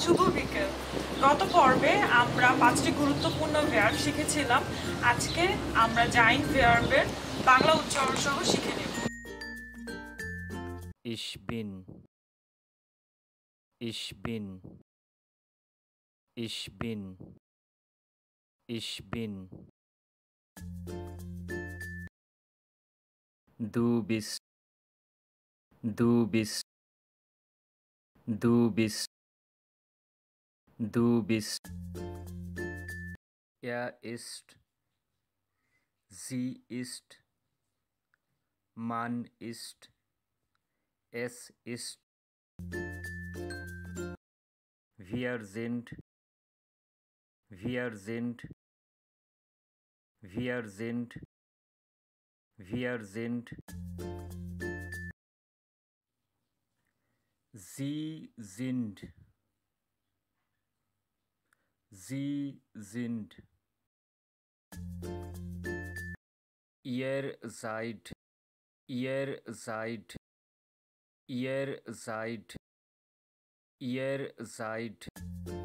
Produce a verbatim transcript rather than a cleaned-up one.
শুভ বিকেল। গত পর্বে আমরা পাঁচটি গুরুত্বপূর্ণ ভার্ব শিখেছিলাম। আজকে আমরা জাইন ভার্বের বাংলা উচ্চারণ সহ শিখে নেব। Ich bin, ich bin, ich bin, ich bin. Du bist, du bist, du bist, du bist. Er ist, sie ist, man ist, es ist. Wir sind, wir sind, wir sind, wir sind. Sie sind, sie sind. Ihr seid, ihr seid, ihr seid, ihr seid.